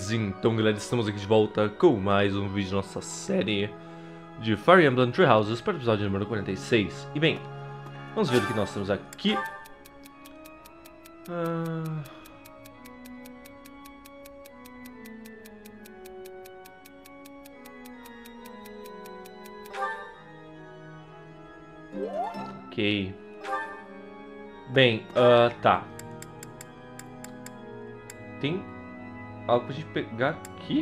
Beleza, então galera, estamos aqui de volta com mais um vídeo da nossa série de Fire Emblem Three Houses para o episódio número 46. E bem, vamos ver o que nós temos aqui. Ok. Bem, tá. Tem algo pra gente pegar aqui?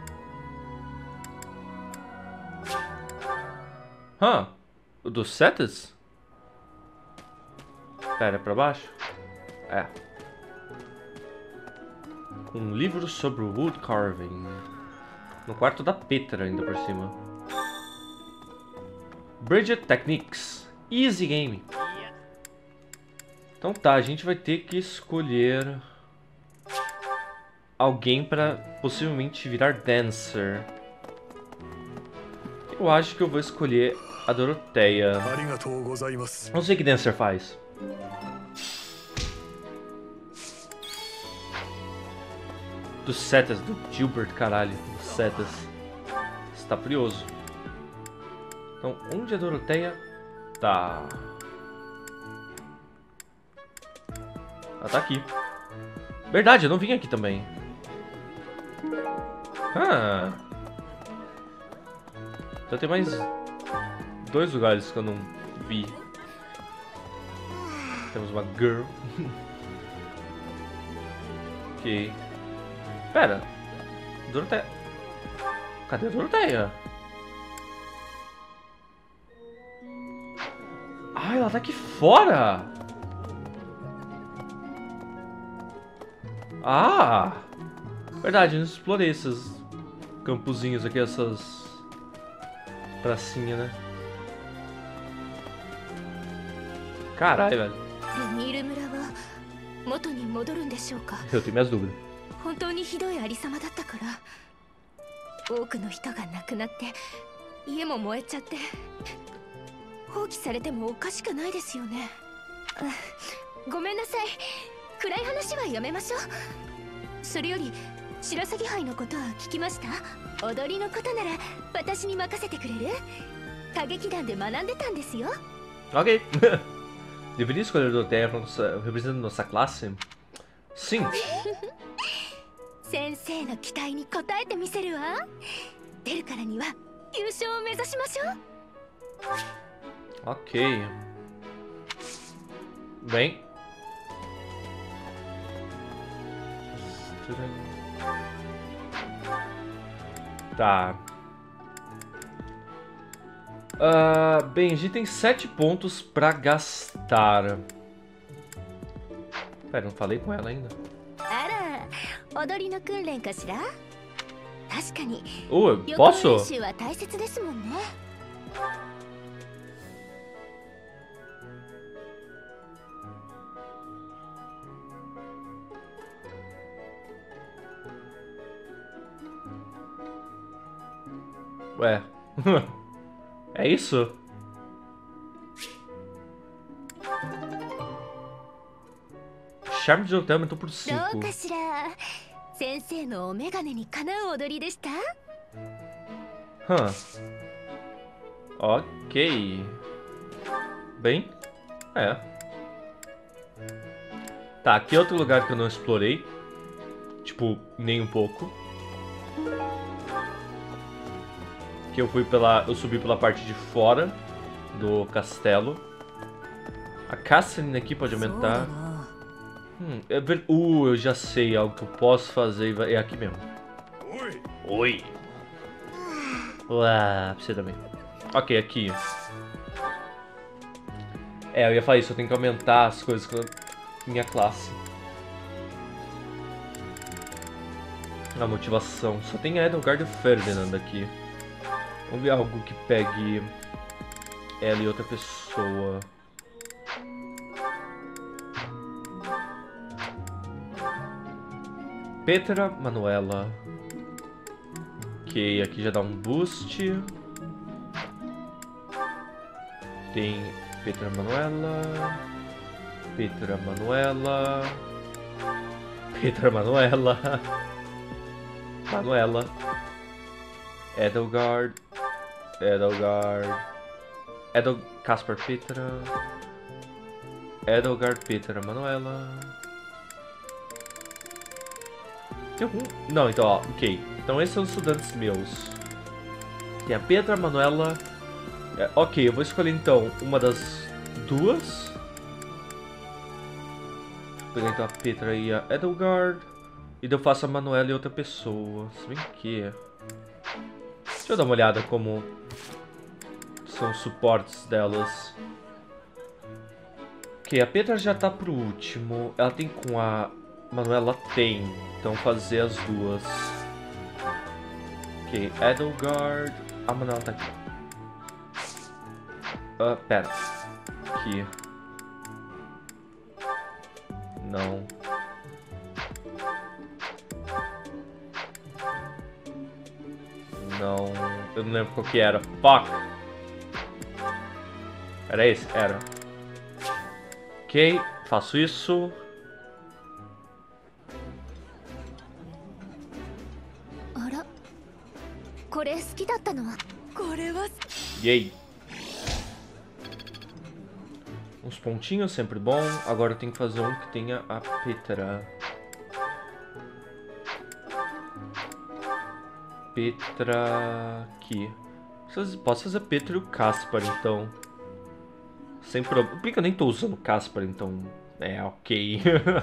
O dos setas? Pera, é pra baixo? É. Um livro sobre wood carving. No quarto da Petra, ainda por cima. Bridget Techniques. Easy game. Então tá, a gente vai ter que escolher alguém pra possivelmente virar dancer. Eu acho que eu vou escolher a Doroteia. Não sei o que dancer faz. Dos setas, do Gilbert, caralho. Dos setas. Está furioso. Então, onde a Doroteia tá? Ela tá aqui. Verdade, eu não vim aqui também. Então tem mais dois lugares que eu não vi. Temos uma girl. Ok. Pera. Doroteia. Cadê a Doroteia? Ah, ela tá aqui fora. Ah! Verdade, eu não explorei esses campozinhos aqui, essas pracinha, né? Caralho, velho. Eu tenho minhas dúvidas. Ok. Deveria escolher o Doroteia representando nossa classe? Sim. Ok. Bem. Tá. Bem, a gente tem 7 pontos pra gastar. Pera, não falei com ela ainda. Eu posso? Ué. É isso? Charme de hotel aumentou por 5. Ok. Bem, é. Tá, aqui é outro lugar que eu não explorei. Tipo, nem um pouco. Que eu subi pela parte de fora do castelo. A Catherine aqui pode aumentar. Eu já sei algo que eu posso fazer. É aqui mesmo. Oi. Uau, você também. Ok, aqui. Eu ia falar isso, eu tenho que aumentar as coisas com a minha classe. A motivação. Só tem a Edelgard e o Ferdinand aqui. Vamos ver algo que pegue ela e outra pessoa. Petra Manuela. Ok, aqui já dá um boost. Tem Petra Manuela. Petra Manuela. Petra Manuela. Manuela. Edelgard. Caspar Petra. Edelgard Petra Manuela. Tem algum? Não, então ó, ok. Então esses são os estudantes meus. Tem a Petra, a Manuela. Ok, eu vou escolher então uma das duas. Vou pegar então a Petra e a Edelgard. E daí eu faço a Manuela e outra pessoa. Se bem que... Deixa eu dar uma olhada como são os suportes delas. Ok, a Petra já tá pro último. Ela tem com a Manuela? Tem. Então fazer as duas. Ok, Edelgard. A Manuela tá aqui. Pera. Aqui. Não. Não. Eu não lembro qual que era. Fuck. Era esse? Era. Ok, faço isso. Yay. Uns pontinhos, sempre bom. Agora eu tenho que fazer um que tenha a Petra. Petra... aqui. Posso fazer a Petra e o Caspar, então. Sem problema. Por que eu nem tô usando o Caspar, então... É, ok.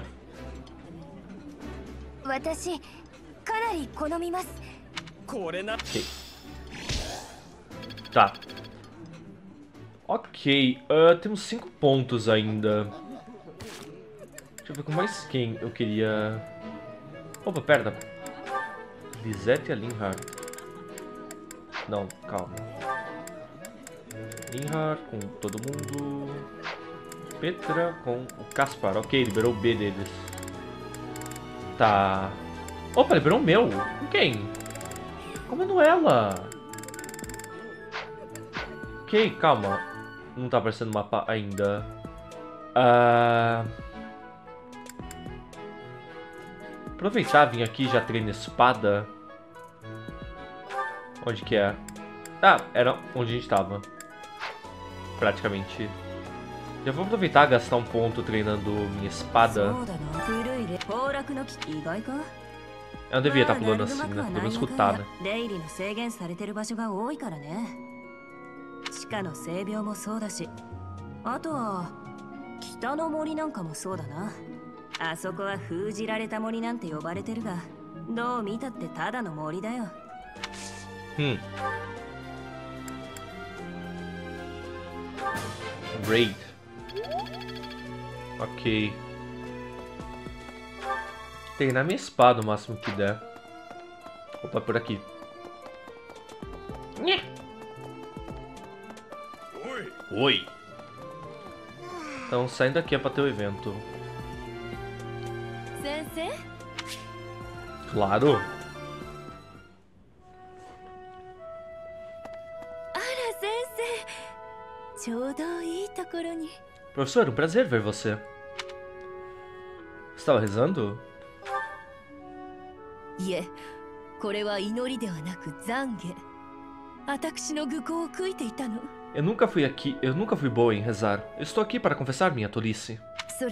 Ok. Tá. Ok. Temos 5 pontos ainda. Deixa eu ver com mais quem eu queria... Opa, pera. Lisette e a Linhardt. Não, calma. Linhardt com todo mundo. Petra com o Caspar. Ok, liberou o B deles. Tá. Opa, liberou o meu. Com quem? Com a Manuela. Ok, calma. Não tá aparecendo o mapa ainda. Aproveitar, vim aqui e já treino espada. Onde que é? Ah, era onde a gente tava. Praticamente. Já vou aproveitar e gastar um ponto treinando minha espada. Eu não devia estar pulando assim, né? Devo escutar, né? 地下の性病もそうだし、あとは北の森なんかもそうだな。あそこは封じられた森なんて呼ばれてるが、どう見たってただの森だよ。 Raid. Ok. Treinar minha espada o máximo que der. Opa, por aqui. Oi. Então, saindo daqui é pra ter o evento. Claro. Professor, um prazer ver você. Você estava rezando? Eu nunca fui boa em rezar. Eu estou aqui para confessar minha tolice.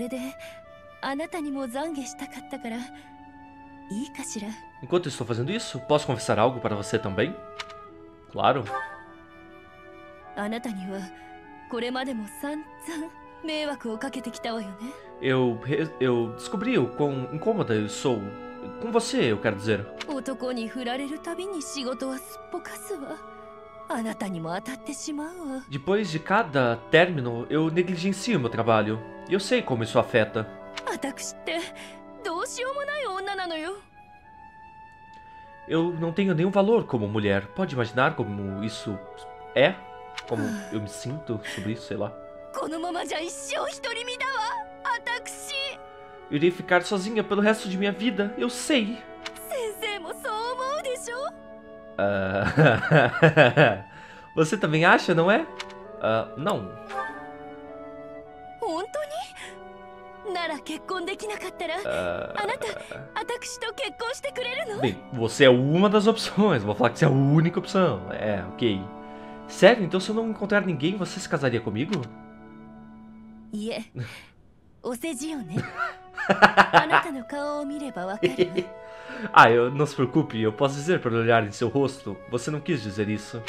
Enquanto estou fazendo isso, posso confessar algo para você também? Claro. Eu descobri o quão incômoda eu sou. Com você, eu quero dizer. Depois de cada término, eu negligencio meu trabalho. E eu sei como isso afeta. Eu não tenho nenhum valor como mulher. Pode imaginar como isso é? Como eu me sinto sobre isso, sei lá. Eu irei ficar sozinha pelo resto de minha vida, eu sei. Você também acha, não é? Não. Bem, você é uma das opções. Vou falar que você é a única opção. É, ok. Sério? Então se eu não encontrar ninguém, você se casaria comigo? Ah, não se preocupe, eu posso dizer pelo olhar em seu rosto. Você não quis dizer isso.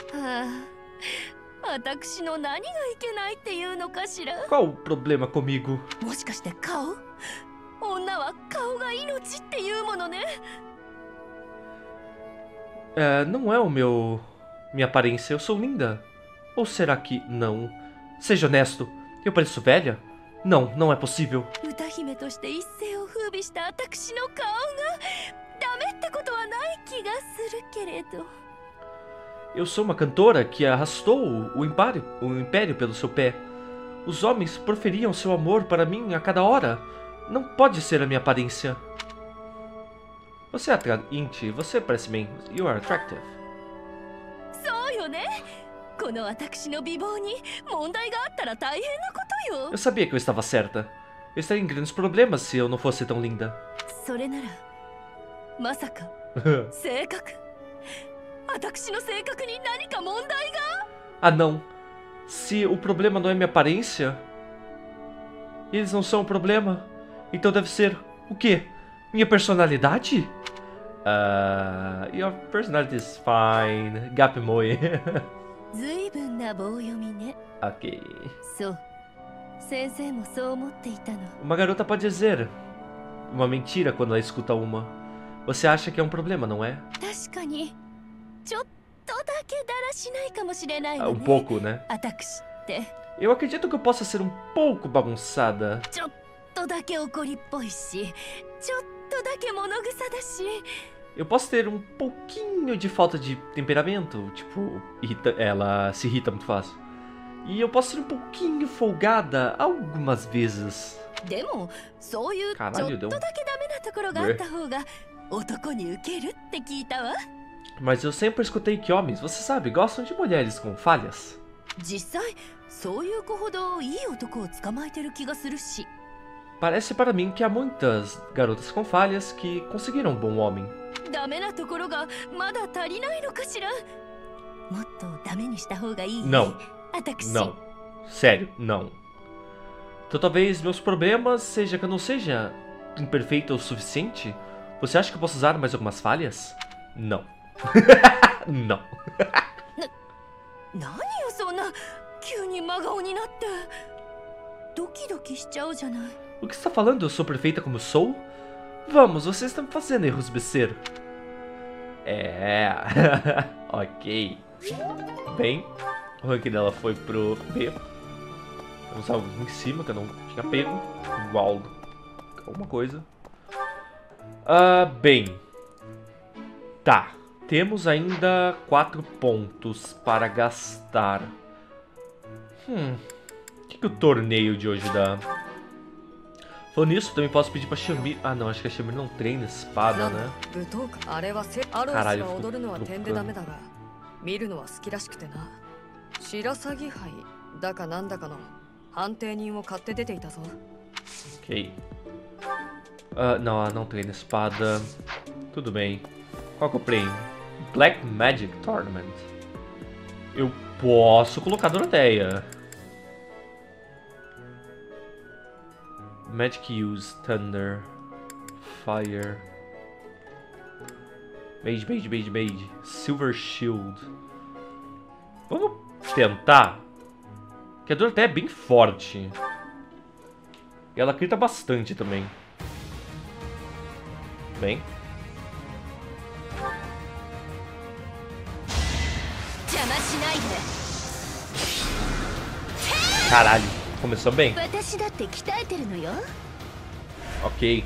Qual o problema comigo? Não é minha aparência, eu sou linda. Ou será que não? Seja honesto, eu pareço velha? Não, não é possível. Eu sou uma cantora que arrastou o império pelo seu pé. Os homens proferiam seu amor para mim a cada hora. Não pode ser a minha aparência. Você é atraente, você parece bem. You are attractive. Eu sabia que eu estava certa. Eu estaria em grandes problemas se eu não fosse tão linda. Ah não. Se o problema não é minha aparência, eles não são o problema, então deve ser o quê? Minha personalidade? Your personality is fine. Gapimoi. Ok. Uma garota pode dizer uma mentira quando ela escuta uma. Você acha que é um problema, não é? Um pouco, né? Eu acredito que eu possa ser um pouco bagunçada. Eu posso ter um pouquinho de falta de temperamento. Tipo, ela se irrita muito fácil. E eu posso ser um pouquinho folgada algumas vezes. Caralho, deu Mas eu sempre escutei que homens, você sabe, gostam de mulheres com falhas. Parece para mim que há muitas garotas com falhas que conseguiram um bom homem. Não. Não. Sério, não. Então talvez meus problemas seja que eu não seja imperfeita o suficiente? Você acha que eu posso usar mais algumas falhas? Não. Não. O que você está falando? Eu sou perfeita como sou? Vamos, você está me fazendo erros BC. Ok. Bem, o ranking dela foi pro B. Temos algo em cima que eu não tinha pego. Igual alguma coisa. Bem. Tá. Temos ainda 4 pontos para gastar. O que o torneio de hoje dá? Falando nisso, também posso pedir pra Shamir. Ah, não, acho que a Shamir não treina espada, né? Caralho, eu fico ok. Não, ela não treina espada. Tudo bem. Qual que eu prêmio? Black Magic Tournament. Eu posso colocar Doroteia. Magic Use, Thunder, Fire, Mage, Silver Shield. Vamos tentar. Que a Doroteia é bem forte. E ela crita bastante também. Bem. Caralho, começou bem. Ok.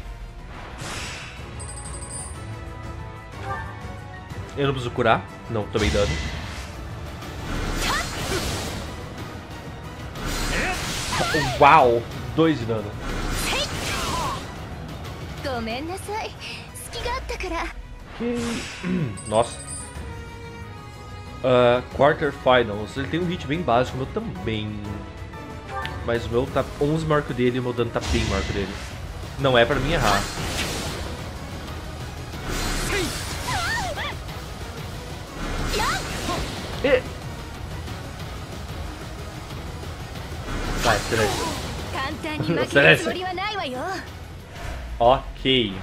Eu não preciso curar. Não, tomei dano. Uau! 2 de dano. Ok. Nossa. Quarterfinals. Ele tem um hit bem básico, meu também. Mas o meu tá 11 maior que o dele e o meu dano tá bem maior que o dele. Não é pra mim errar. E... Vai, Celeste. Ok.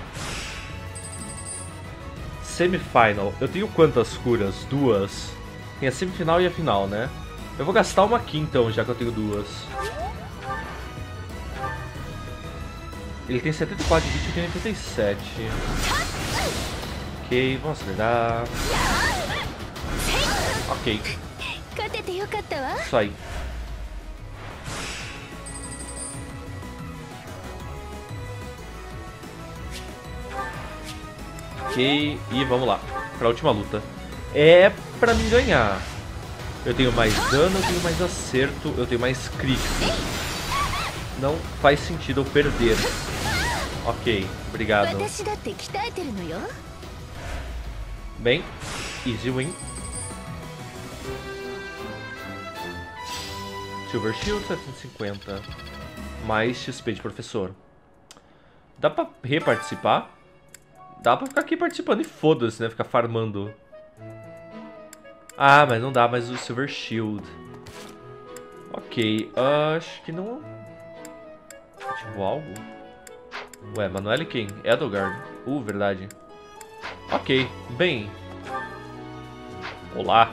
Semifinal. Eu tenho quantas curas? 2. Tem a semifinal e a final, né? Eu vou gastar uma aqui então, já que eu tenho 2. Ele tem 74 de vida e tem 87. Ok, vamos acelerar. Ok. Isso aí. Ok, e vamos lá, pra última luta. É pra mim ganhar. Eu tenho mais dano, eu tenho mais acerto, eu tenho mais crítico. Não faz sentido eu perder. Ok, obrigado. Bem, easy win. Silver Shield 750. Mais XP de professor. Dá pra reparticipar? Dá pra ficar aqui participando e foda-se, né? Ficar farmando. Ah, mas não dá mais o Silver Shield. Ok, acho que não... Ativou algo? Ué, Manuel quem? Edelgard. Verdade. Ok, bem. Olá.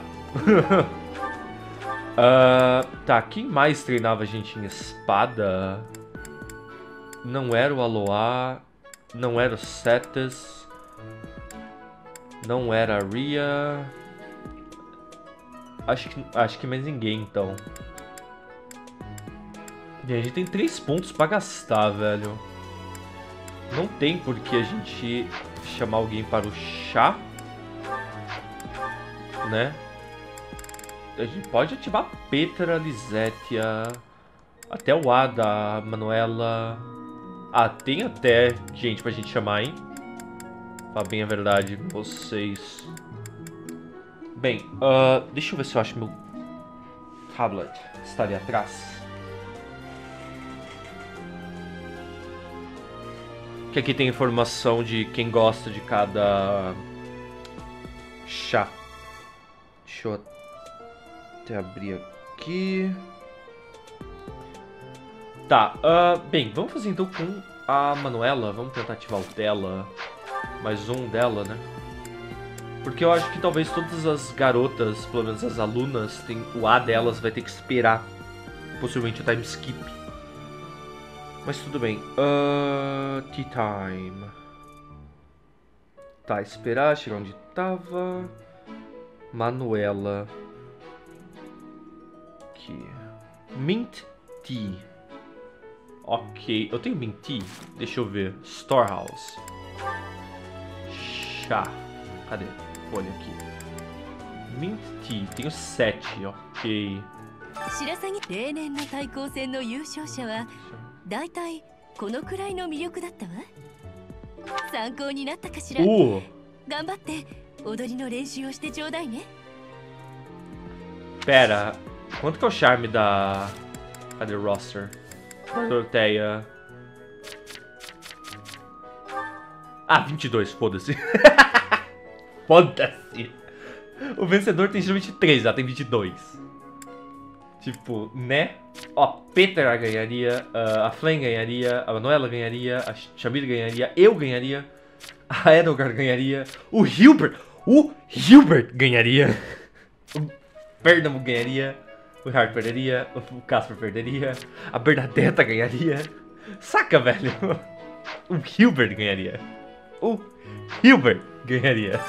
Tá, quem mais treinava a gente em espada? Não era o Aloá. Não era o Cetus. Não era a Ria. Acho que mais ninguém, então. E a gente tem 3 pontos pra gastar, velho. Não tem por que a gente chamar alguém para o chá. Né? A gente pode ativar a Petra, Lisétia. Até o A da Manuela. Ah, tem até gente pra gente chamar, hein? Fala bem a verdade com vocês. Bem, deixa eu ver se eu acho meu tablet. Está ali atrás. Que aqui tem informação de quem gosta de cada chá. Deixa eu até abrir aqui. Tá, bem, vamos fazer então com a Manuela. Vamos tentar ativar o dela. Mais um dela, né? Porque eu acho que talvez todas as garotas, pelo menos as alunas, o A delas vai ter que esperar. Possivelmente o time skip. Mas tudo bem. Tea time. Tá, esperar, chegar onde tava. Manuela. Aqui. Mint Tea. Ok, eu tenho Mint Tea? Deixa eu ver. Storehouse. Chá. Cadê? Olha aqui. Mint Tea, tenho 7, ok. Pera, quanto que é o charme da... Cadê o roster? Da Doroteia. Ah, 22, foda-se. Foda-se. O vencedor tem geralmente 3, ela tem 22. Tipo, né? Ó, a Petra ganharia, a Flame ganharia, a Manuela ganharia, a Shamir ganharia, eu ganharia, a Edelgard ganharia, o Hilbert ganharia, o Bernamo ganharia, o Hart perderia, o Casper perderia, a Bernadetta ganharia. Saca, velho? O Hilbert ganharia. O Hilbert ganharia.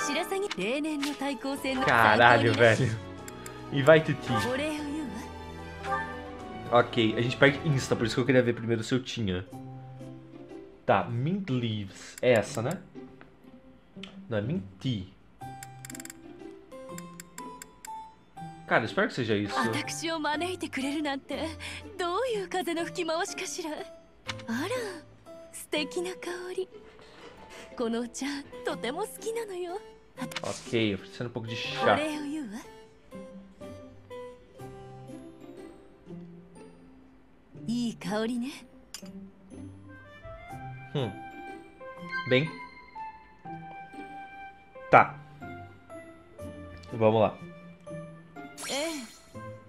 Caralho, velho. E vai to ti. Ok, a gente perde insta, por isso que eu queria ver primeiro se eu tinha. Tá, Mint Leaves. É essa, né? Não, é Mint Tea. Cara, espero que seja isso. Ok, oferecendo um pouco de chá. 香りね。 Bem. Tá. Vamos lá. ええ。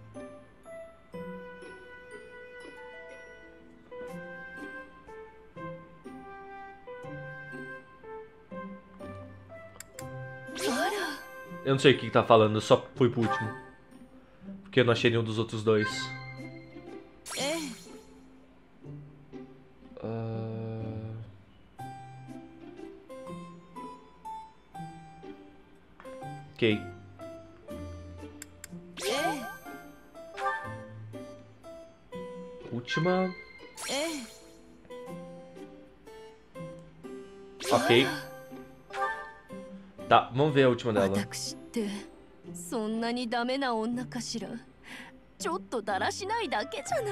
Eu não sei o que tá falando, eu só fui pro último. Porque eu não achei nenhum dos outros dois. Ok. Última. Ok. Tá, vamos ver a última dela. 私ってそんなにダメな女かしら。ちょっとだらしないだけじゃない。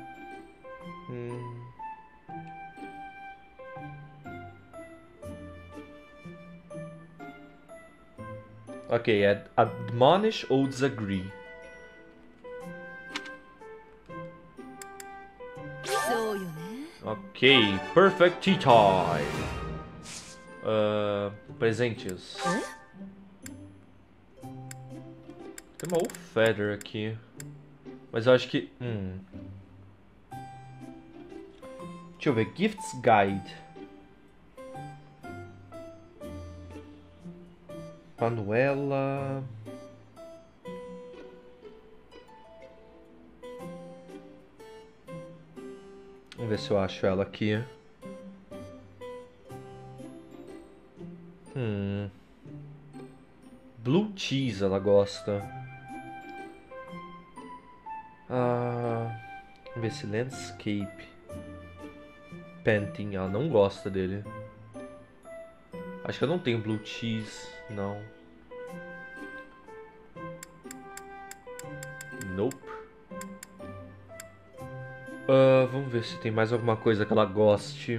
Ok, admonish ou disagree. そうよね。 Ok, perfect tea time. Presentes. Tem uma Feather aqui. Mas eu acho que... Deixa eu ver. Gifts Guide. Manuela. Vamos ver se eu acho ela aqui. Blue cheese ela gosta. Vamos ver se landscape. Painting, ela não gosta dele. Acho que eu não tenho blue cheese, não. Nope. Vamos ver se tem mais alguma coisa que ela goste.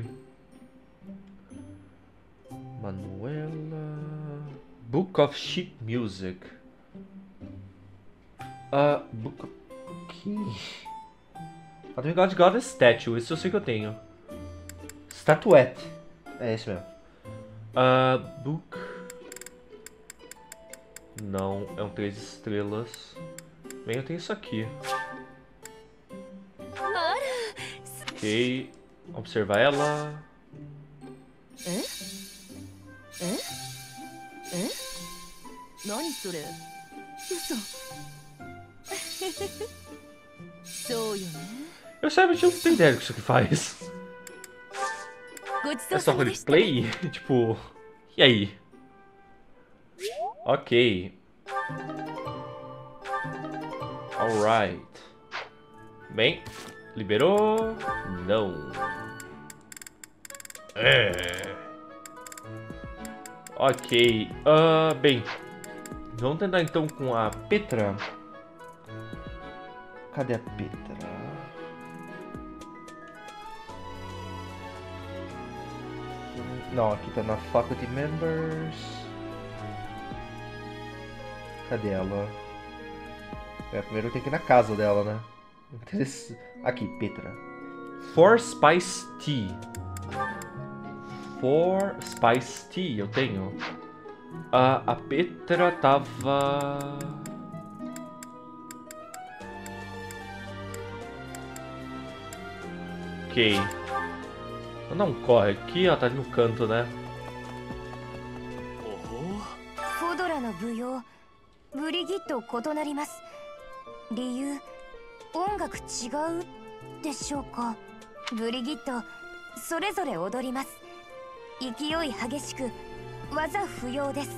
Manuela. Book of Sheet Music. Book of... Ela também gosta de God Statue, isso eu sei que eu tenho. Statuette. É esse mesmo. Book. Não, é um 3 estrelas. Bem, eu tenho isso aqui. Ok. Observar ela. Eu realmente não tenho ideia do que isso aqui faz. É só roleplay? Tipo... E aí? Ok. Alright. Bem, liberou? Não. Ok. Bem, vamos tentar então com a Petra. Cadê a Petra? Não, aqui tá na Faculty Members. Cadê ela? Primeiro eu tenho que ir na casa dela, né? Aqui, Petra. 4 Spice Tea. 4 Spice Tea, eu tenho. A Petra tava... Ok. Não, corre aqui, ela tá ali no canto, né? フォドラの舞踊ブリギット異なります。理由、音楽違うでしょうか。ブリギットそれぞれ踊ります。勢い激しく技不要です。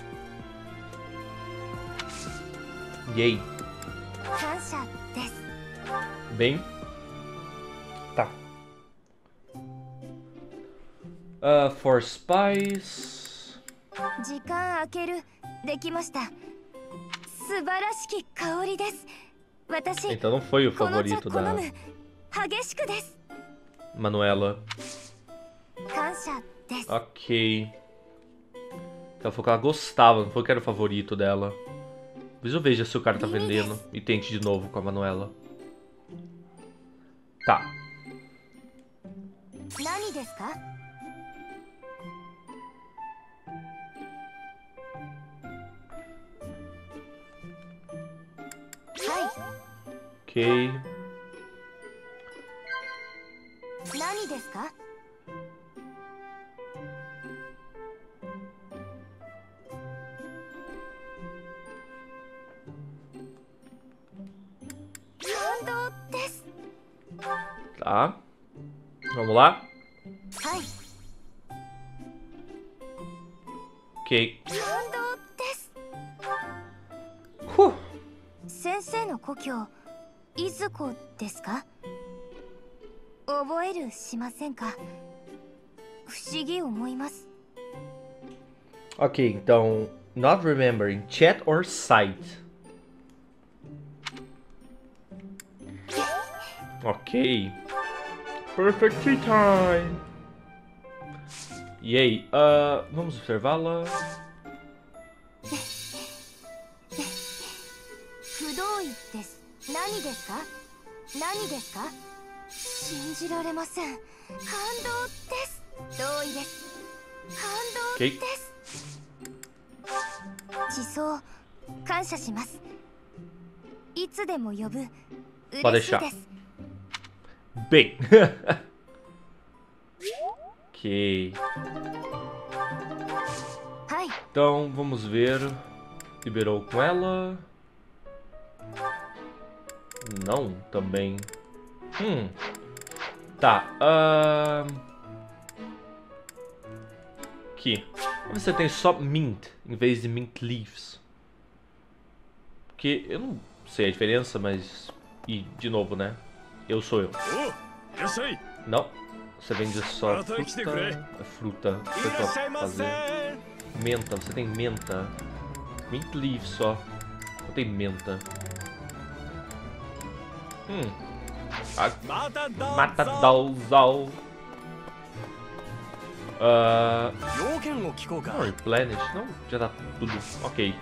E aí? 感謝です。 Bem. Tá. For Spice. 時間空けるできました。素晴らしき香りです。私 Então não foi o この茶 favorito 好 da む激しくです。 Manuela. 感謝です。 Ok. Ela falou que ela gostava, não foi que era o favorito dela. Talvez eu veja se o cara tá vendendo e tente de novo com a Manuela. Tá. 何ですか？ Ok. 何ですか？感動です。 Tá. Vamos lá? はい。 Ok. 感動です。 先生の故郷、いずこですか？覚えるしませんか？不思議思います。 Ok, então, not remembering, chat or sight? Ok. Perfect time. E aí, vamos observá-la. 不同意です。何ですか？何ですか？信じられません。感動です。同意です。感動です。地層、感謝します。いつでも呼ぶ。嬉しいです。 Bem. Ok. Então, vamos ver. Liberou com ela. Não, também. Tá. Aqui. Você tem só mint em vez de mint leaves. Porque eu não sei a diferença, mas... E, de novo, né? Eu sou eu. Não. Você vende só fruta. Fruta. Você pode fazer. Menta. Você tem menta. Mint leaves só. Eu tenho menta. Mata Dalzal. Não, replenish. Não, já tá tudo. Ok.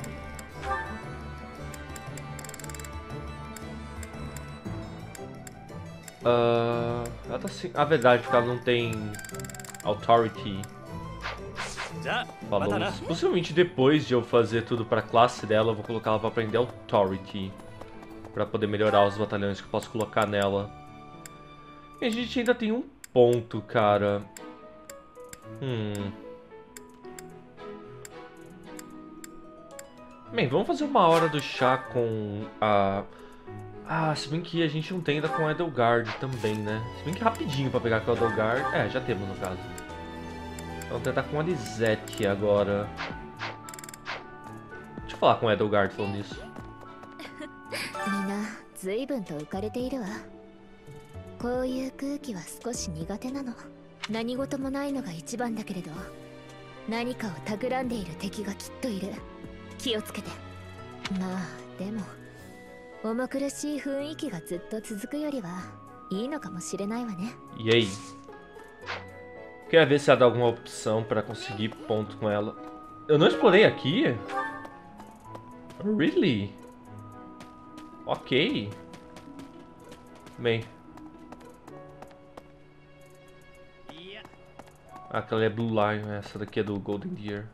Ela tá assim. A verdade é que ela não tem authority. Falou. Possivelmente depois de eu fazer tudo pra classe dela, eu vou colocar ela pra aprender authority. Pra poder melhorar os batalhões que eu posso colocar nela. E a gente ainda tem um ponto, cara. Bem, vamos fazer uma hora do chá com a... se bem que a gente não tem ainda com a Edelgard também, né? Se bem que rapidinho pra pegar com a Edelgard. Já temos no caso. Vamos tentar com a Lisette agora. Deixa eu falar com a Edelgard falando isso. みんな随分と浮かれているわ。こういう空気は少し苦手なの。何事もないのが一番だけれど、何かを企んでいる敵がきっといる。気をつけて。まあでも重苦しい雰囲気がずっと続くよりはいいのかもしれないわね。 E aí? Quer ver se ela dá alguma opção para conseguir ponto com ela? Eu não explorei aqui? Really? Ok. Bem. Aquela é Blue Lion, essa daqui é do Golden Deer.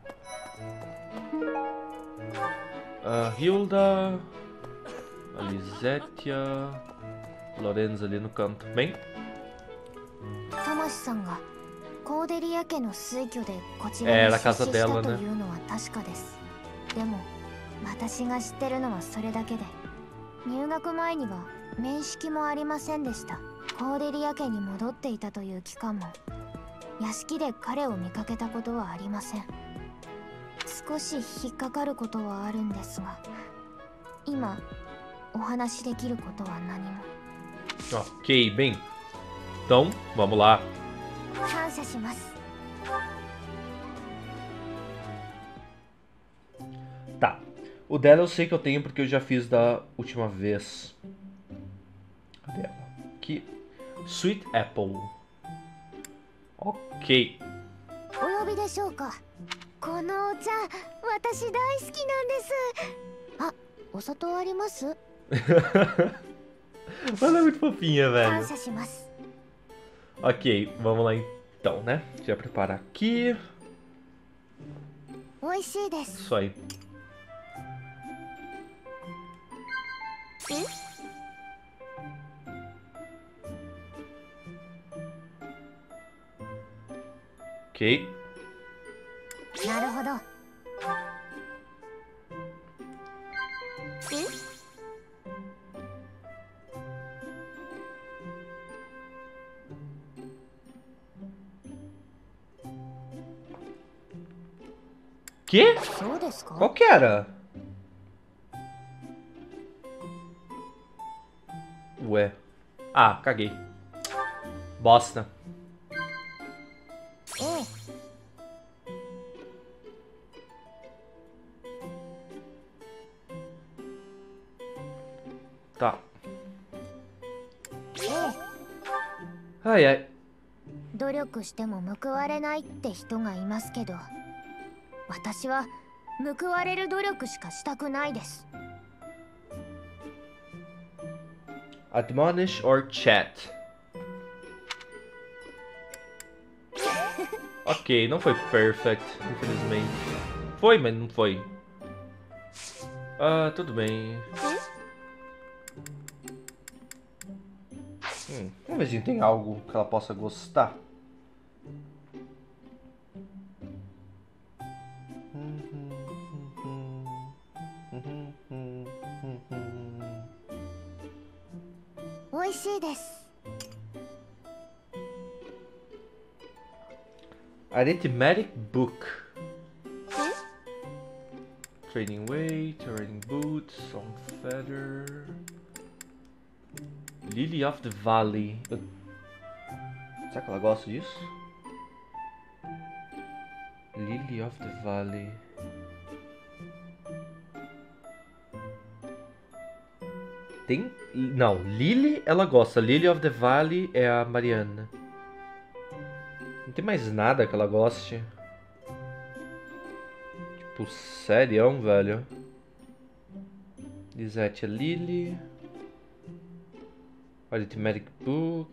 Hilda. A Lisétia. Lorenza ali no canto. Bem. Thomas-sanがコーデリア家の推挙でこちらに出資したというのは確かです。でも私が知ってるのはそれだけで、入学前には面識もありませんでした。コーデリア家に戻っていたという期間も屋敷で彼を見かけたことはありません。少し引っかかることはあるんですが、今お話しできることは何も。 Ok, bem. Então, vamos lá. 感謝します。 Tá. O dela eu sei que eu tenho porque eu já fiz da última vez. Cadê ela? Aqui. Sweet Apple. Ok. お呼びでしょうか。このお茶、私大好きなんです。あ、お砂糖あります？ Ela é muito fofinha, velho. 感謝します。 Ok, vamos lá então, né? Já preparar aqui. Isso aí. Ok. Que? Qual que era? Ué. Ah, caguei. Bosta. Tá. Ai, ai. 努力しても報われないって人がいますけど、私は報われる努力しかしたくないです。 Admonish or chat. Ok, não foi perfect, infelizmente. Foi, mas não foi. Ah, tudo bem. Vamos ver se tem algo que ela possa gostar. Arithmetic book. Trading weight, trading boots, song feather. Lily of the Valley. Será que ela gosta disso? Lily of the Valley. Tem... Não, Lily ela gosta. Lily of the Valley é a Mariana. Não tem mais nada que ela goste. Tipo, sério, velho. Lisette é Lily. Arithmetic book.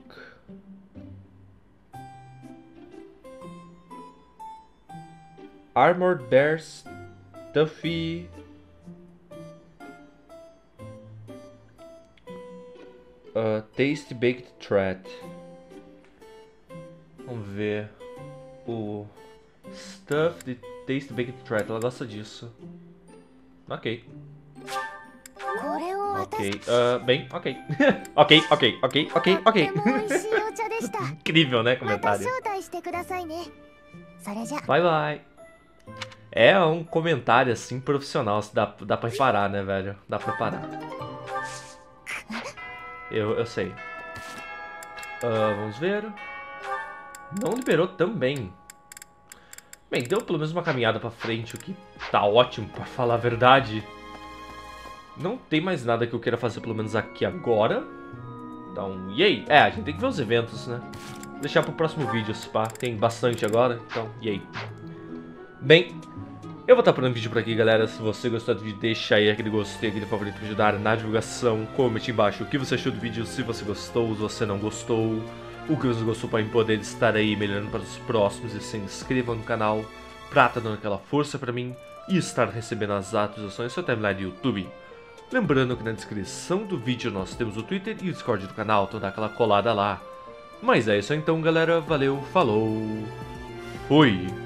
Armored Bear Stuffy. Tasty Baked Treat. Vamos ver. O Stuff de Tasty Baked Treat. Ela gosta disso. Ok. Ok, bem, ok. ok. Incrível, né, comentário. Bye, bye. É um comentário, assim, profissional. Dá pra reparar, né, velho? Dá pra reparar. Eu sei. Vamos ver. Não liberou também. Bem, deu pelo menos uma caminhada pra frente, o que tá ótimo, pra falar a verdade. Não tem mais nada que eu queira fazer, pelo menos aqui agora. Então, yay! A gente tem que ver os eventos, né? Vou deixar pro próximo vídeo, se pá. Tem bastante agora, então, yay! Bem, eu vou estar parando o vídeo por aqui, galera. Se você gostou do vídeo, deixa aí aquele gostei, aquele favorito pra ajudar na divulgação. Comente embaixo o que você achou do vídeo, se você gostou, se você não gostou. O que você gostou para poder estar aí melhorando para os próximos. E se inscreva no canal pra estar dando aquela força pra mim e estar recebendo as atualizações do seu timeline do YouTube. Lembrando que na descrição do vídeo nós temos o Twitter e o Discord do canal, então dá aquela colada lá. Mas é isso então, galera. Valeu, falou, fui!